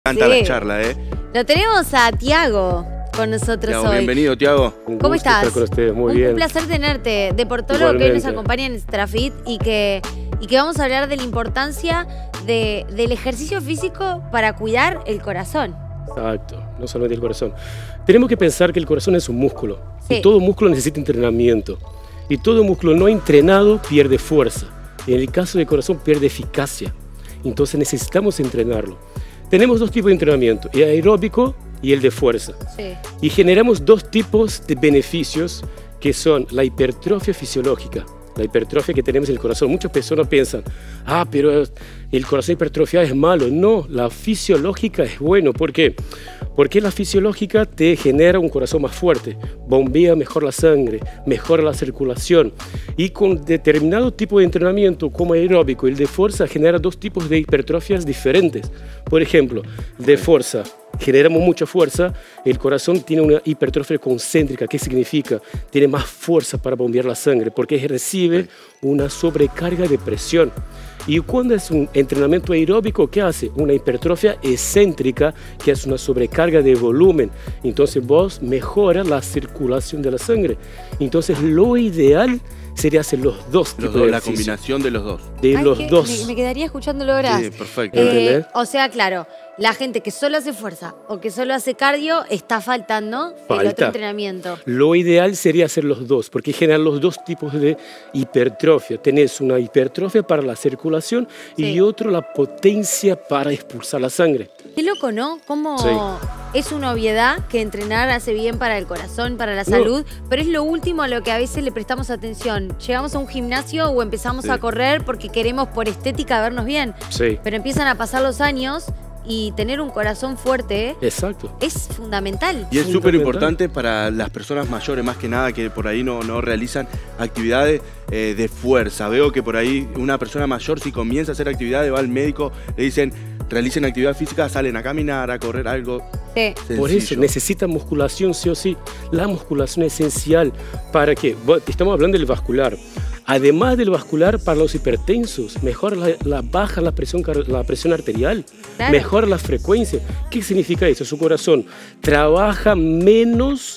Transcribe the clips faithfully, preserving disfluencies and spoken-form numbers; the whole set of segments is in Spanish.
Me encanta Sí. la charla, ¿eh? Lo tenemos a Tiago con nosotros Tiago, hoy. bienvenido, Tiago. Un ¿Cómo gusto estás? estar con ustedes, muy un, bien. un placer tenerte, deportólogo que hoy nos Igualmente. acompaña en Strafit y que, y que vamos a hablar de la importancia de, del ejercicio físico para cuidar el corazón. Exacto, no solamente el corazón. Tenemos que pensar que el corazón es un músculo. Sí. Y todo músculo necesita entrenamiento. Y todo músculo no entrenado pierde fuerza. Y en el caso del corazón pierde eficacia. Entonces necesitamos entrenarlo. Tenemos dos tipos de entrenamiento, el aeróbico y el de fuerza. Sí. Y generamos dos tipos de beneficios que son la hipertrofia fisiológica, la hipertrofia que tenemos en el corazón. Muchas personas piensan, ah, pero el corazón hipertrofiado es malo. No, la fisiológica es bueno. ¿Por qué? Porque la fisiológica te genera un corazón más fuerte, bombea mejor la sangre, mejora la circulación. Y con determinado tipo de entrenamiento como aeróbico y el de fuerza genera dos tipos de hipertrofias diferentes. Por ejemplo, de fuerza. Generamos mucha fuerza, el corazón tiene una hipertrofia concéntrica. ¿Qué significa? Tiene más fuerza para bombear la sangre porque recibe una sobrecarga de presión. Y cuando es un entrenamiento aeróbico, ¿qué hace? Una hipertrofia excéntrica, que es una sobrecarga de volumen. Entonces vos mejora la circulación de la sangre. Entonces lo ideal sería hacer los dos Los tipos dos, de la ejercicio. combinación de los dos. De Ay, los que dos. Me, me quedaría escuchándolo horas. Sí, perfecto. Eh, ¿Entendés? o sea, claro, la gente que solo hace fuerza o que solo hace cardio está faltando el Falta. otro entrenamiento. Lo ideal sería hacer los dos, porque generan los dos tipos de hipertrofia. Tenés una hipertrofia para la circulación Sí. y otro la potencia para expulsar la sangre. Qué loco, ¿no? Cómo Sí. es una obviedad que entrenar hace bien para el corazón, para la No. salud, pero es lo último a lo que a veces le prestamos atención. Llegamos a un gimnasio o empezamos Sí. a correr porque queremos por estética vernos bien, Sí, pero empiezan a pasar los años y tener un corazón fuerte exacto. es fundamental. Y es Fundamental. súper importante para las personas mayores, más que nada, que por ahí no, no realizan actividades eh, de fuerza. Veo que por ahí una persona mayor, si comienza a hacer actividades, va al médico, le dicen, realicen actividad física, salen a caminar, a correr, algo Sí. sencillo. Por eso necesita musculación sí o sí. La musculación es esencial para que, bueno, estamos hablando del vascular. Además del vascular, para los hipertensos, mejora la, la- baja la presión, car- la presión arterial, Claro. mejora la frecuencia. ¿Qué significa eso? Su corazón trabaja menos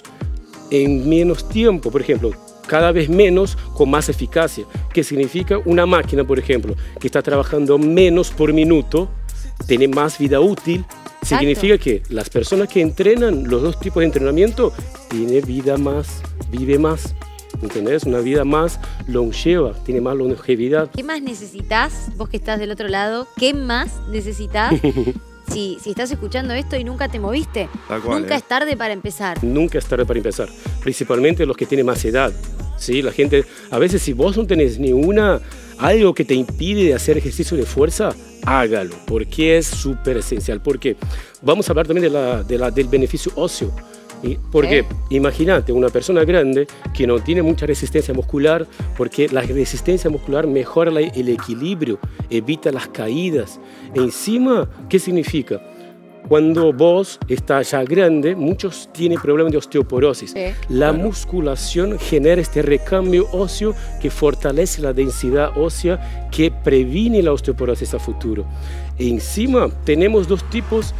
en menos tiempo, por ejemplo, cada vez menos con más eficacia. ¿Qué significa? Una máquina, por ejemplo, que está trabajando menos por minuto, tiene más vida útil. Exacto. Significa que las personas que entrenan los dos tipos de entrenamiento tienen vida más, vive más. ¿Entendés? Una vida más longeva, tiene más longevidad. ¿Qué más necesitas, vos que estás del otro lado, qué más necesitas si, si estás escuchando esto y nunca te moviste? Tal cual, Nunca eh. es tarde para empezar. Nunca es tarde para empezar, principalmente los que tienen más edad. ¿Sí? La gente, a veces si vos no tenés ni una, algo que te impide de hacer ejercicio de fuerza, hágalo, porque es súper esencial. Porque vamos a hablar también de la, de la, del beneficio óseo. ¿Sí? Porque Sí. imagínate una persona grande que no tiene mucha resistencia muscular, porque la resistencia muscular mejora la- el equilibrio, evita las caídas. Encima, ¿qué significa? Cuando vos estás ya grande, muchos tienen problemas de osteoporosis. Sí. La Claro. musculación genera este recambio óseo que fortalece la densidad ósea, que previene la osteoporosis a futuro. Encima, tenemos dos tipos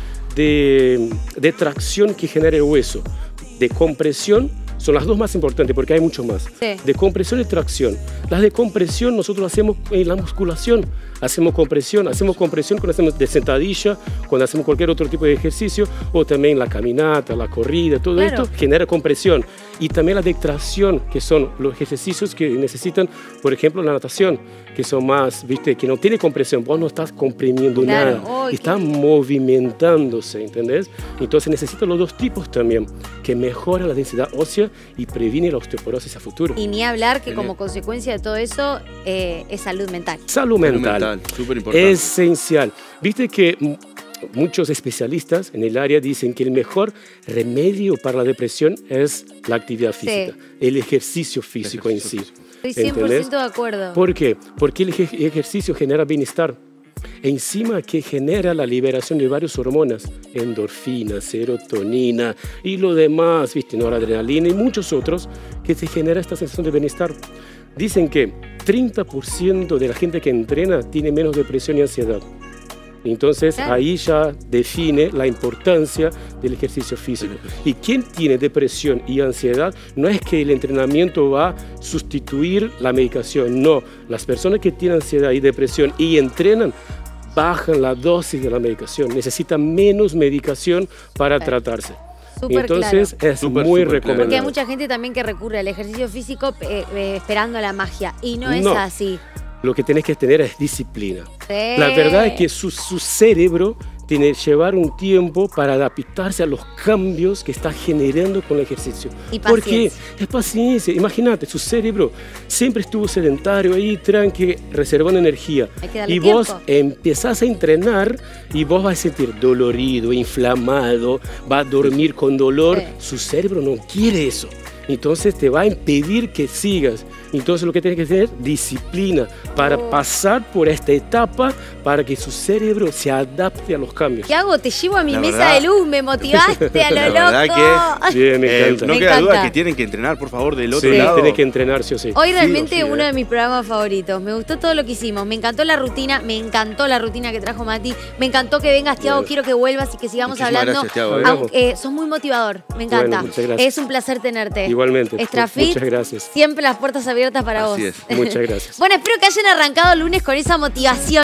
de, de tracción que genera el hueso. De compresión, son las dos más importantes porque hay mucho más. Sí. De compresión y tracción. Las de compresión nosotros hacemos en la musculación. Hacemos compresión, hacemos compresión cuando hacemos de sentadilla, cuando hacemos cualquier otro tipo de ejercicio, o también la caminata, la corrida, todo Claro. esto genera compresión. Y también la de tracción, que son los ejercicios que necesitan, por ejemplo, la natación, que son más, viste, que no tiene compresión, vos no estás comprimiendo Claro. nada, Ay, está qué- movimentándose, ¿entendés? Entonces necesitan los dos tipos también, que mejora la densidad ósea y previene la osteoporosis a futuro. Y ni hablar que Genial. como consecuencia de todo eso eh, es salud mental. Salud Salud mental. mental, súper importante. Esencial. Viste que m- muchos especialistas en el área dicen que el mejor remedio para la depresión es la actividad física, el ejercicio físico en sí. Ejercicio Estoy cien por ¿Entendés? ciento de acuerdo. ¿Por qué? Porque el ej- ejercicio genera bienestar. Encima que genera la liberación de varias hormonas, endorfina, serotonina y lo demás, ¿viste? Noradrenalina y muchos otros, que se genera esta sensación de bienestar. Dicen que treinta por ciento de la gente que entrena tiene menos depresión y ansiedad. Entonces Claro. ahí ya define la importancia del ejercicio físico. Y quien tiene depresión y ansiedad, no es que el entrenamiento va a sustituir la medicación, no. Las personas que tienen ansiedad y depresión y entrenan, bajan la dosis de la medicación, necesitan menos medicación para Claro. tratarse. Súper Entonces claro. es Súper, muy súper claro. recomendable. Porque hay mucha gente también que recurre al ejercicio físico eh, eh, esperando la magia. Y no es No. así. Lo que tenés que tener es disciplina. Sí. La verdad es que su, su cerebro tiene que llevar un tiempo para adaptarse a los cambios que está generando con el ejercicio. Y Porque paciencia. es paciencia. Imagínate, su cerebro siempre estuvo sedentario ahí, tranqui, reservando energía. Hay que darle Y vos tiempo. empezás a entrenar y vos vas a sentir dolorido, inflamado, va a dormir con dolor. Sí. Su cerebro no quiere eso. Entonces te va a impedir que sigas. Entonces lo que tienes que tener disciplina para Oh. pasar por esta etapa para que su cerebro se adapte a los cambios. ¿Qué hago? Te llevo a mi La mesa verdad- de luz, me motivaste a lo La loco. verdad Bien, me Eh, encanta. no Me queda duda encanta. que tienen que entrenar, por favor, del otro Sí, lado. tenés que entrenar, sí o sí. Hoy Sí o realmente sí, uno eh. de mis programas favoritos. Me gustó todo lo que hicimos. Me encantó la rutina, me encantó la rutina que trajo Mati. Me encantó que vengas, Tiago. Bueno. Quiero que vuelvas y que sigamos Muchísimas hablando. gracias, Tiago, eh. Aunque, eh, sos muy motivador, me encanta. Bueno, muchas gracias. Es un placer tenerte. Igualmente. Extrafit, Muchas gracias. siempre las puertas abiertas para Así vos. es. Muchas gracias. Bueno, espero que hayan arrancado el lunes con esa motivación.